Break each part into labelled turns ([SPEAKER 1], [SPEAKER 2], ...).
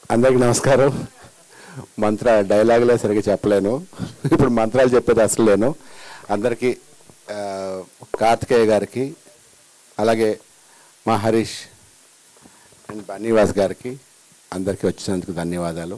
[SPEAKER 1] అందరికీ నమస్కారం. డైలాగులే సరిగ్గా చెప్పలేను, ఇప్పుడు మంత్రాలు చెప్పేది అసలు లేను. అందరికీ కార్తికేయ గారికి, అలాగే మా హరీష్ అండ్ బన్నీవాస్ గారికి అందరికీ వచ్చినందుకు ధన్యవాదాలు.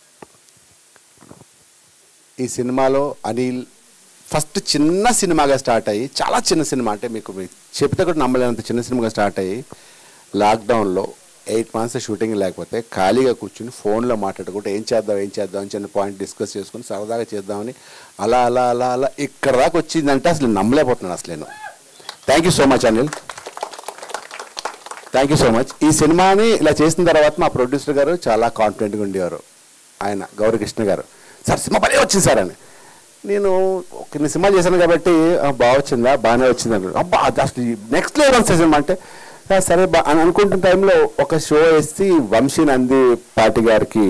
[SPEAKER 1] ఈ సినిమాలో అనిల్ ఫస్ట్ చిన్న సినిమాగా స్టార్ట్ అయ్యి, చాలా చిన్న సినిమా, అంటే మీకు చెప్తే కూడా నమ్మలేనంత చిన్న సినిమాగా స్టార్ట్ అయ్యి లాక్డౌన్లో 8 months షూటింగ్ లేకపోతే ఖాళీగా కూర్చుని ఫోన్లో మాట్లాడుకుంటే ఏం చేద్దాం అని చిన్న పాయింట్ డిస్కస్ చేసుకుని సరదాగా చేద్దామని అలా అలా అలా అలా ఇక్కడ దాకా వచ్చిందంటే అసలు నమ్మలేకపోతున్నాను అసలు నేను. Thank you so much Anil, thank you so much. ఈ సినిమాని ఇలా చేసిన తర్వాత మా ప్రొడ్యూసర్ గారు చాలా కాన్ఫిడెంట్గా ఉండేవారు. ఆయన గౌరీకృష్ణ గారు, సార్ సినిమా భలే వచ్చింది సార్ అని. నేను కొన్ని సినిమాలు చేశాను కాబట్టి బాగా వచ్చిందా, బాగానే వచ్చింది అనుకుంటా. అబ్బా అసలు నెక్స్ట్ లెవెల్ వస్తుంది సినిమా అంటే సరే అని అనుకుంటున్న టైంలో ఒక షో వేసి వంశీ నంది పార్టీ గారికి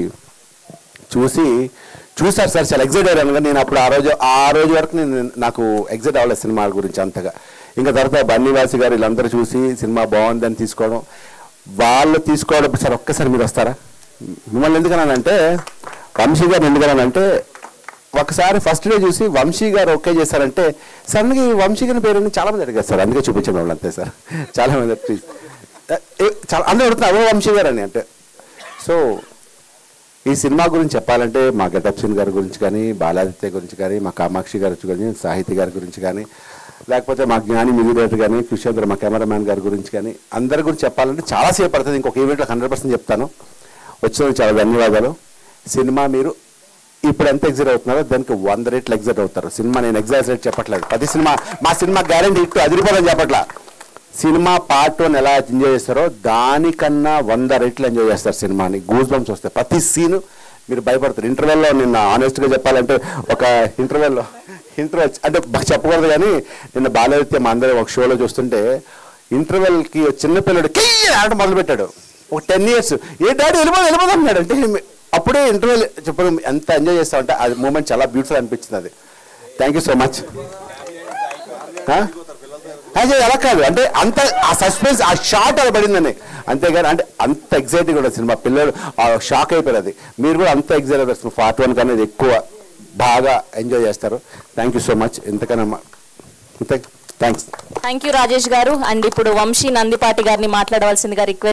[SPEAKER 1] చూసారు సార్, చాలా ఎగ్జైట్ అయ్యాను. నేను అప్పుడు ఆ రోజు వరకు నాకు ఎగ్జైట్ అవ్వలేదు సినిమా గురించి అంతగా. ఇంకా తర్వాత బన్నీవాసి గారు వీళ్ళందరూ చూసి సినిమా బాగుందని తీసుకోవడం, వాళ్ళు తీసుకోవడం, సార్ ఒక్కసారి మీరు వస్తారా, మిమ్మల్ని ఎందుకన్నానంటే వంశీ గారు ఎందుకన్నానంటే ఒకసారి ఫస్ట్ డే చూసి వంశీ గారు ఓకే చేశారంటే సడన్గా ఈ వంశీ గారి పేరు చాలామంది అడిగారు సార్, అందుకే చూపించండి వాళ్ళు అంతే సార్. చాలామంది ప్లీజ్ చాలా అందరూ అడుగుతున్నారు అవో వంశీ గారు అని. అంటే సో ఈ సినిమా గురించి చెప్పాలంటే మా గెటప్ సీన్ గారి గురించి కానీ, బాలాదిత్య గురించి కానీ, మా కామాక్షి గారి గురించి, సాహితీ గారి గురించి కానీ, లేకపోతే మా జ్ఞాని మ్యూజిక్ కానీ, కుషేంద్ర మా కెమెరామ్యాన్ గారి గురించి కానీ, అందరి గురించి చెప్పాలంటే చాలాసేపు పడుతుంది. ఇంకొక ఈవెంట్లో 100% చెప్తాను. వచ్చినందుకు చాలా ధన్యవాదాలు. సినిమా మీరు ఇప్పుడు ఎంత ఎగ్జైట్ అవుతున్నారో దానికి 100 రెట్లు ఎగ్జైట్ అవుతారు. సినిమా నేను ఎగ్జాజరేట్ చెప్పట్లేదు, ప్రతి సినిమా మా సినిమా గ్యారెంటీ ఇట్టు అదిరిపోదని చెప్పట్లా. సినిమా పార్ట్ 1 ఎలా ఎంజాయ్ చేస్తారో దానికన్నా 100 రెట్లు ఎంజాయ్ చేస్తారు సినిమాని. గూస్ బంప్స్ వస్తాయి ప్రతి సీను, మీరు భయపడతారు. ఇంటర్వెల్లో నిన్న ఆనెస్ట్గా చెప్పాలంటే ఒక ఇంటర్వెల్ అంటే చెప్పకూడదు కానీ నిన్న బాలాదిత్య మా అందరూ ఒక షోలో చూస్తుంటే ఇంటర్వెల్కి చిన్నపిల్లడు ఆట మొదలుపెట్టాడు. ఒక 10 years ఏ డాడీ వెళ్ళిపోదు అన్నాడు. అంటే అప్పుడే ఇంటర్వ్యూ చెప్పడం ఎంత ఎంజాయ్ చేస్తామంటే అది మూమెంట్ చాలా బ్యూటిఫుల్ అనిపించింది. అది థ్యాంక్ యూ సో మచ్. అలా కాదు అంటే అంత ఆ సస్పెన్స్ ఆ షార్ట్ అలా పడిందని, అంతేగాని అంటే అంత ఎగ్జైటింగ్ ఉంటుంది సినిమా. పిల్లలు షాక్ అయిపోయారు. అది మీరు కూడా అంత ఎగ్జైట్ అవుతారు. పార్ట్ 1 కన్నా ఎక్కువ బాగా ఎంజాయ్ చేస్తారు. Thank you so much. ఎంతకన్నా thanks.
[SPEAKER 2] Thank you Rajesh garu. And ఇప్పుడు వంశీ నందిపాటి గారిని మాట్లాడవలసిందిగా రిక్వెస్ట్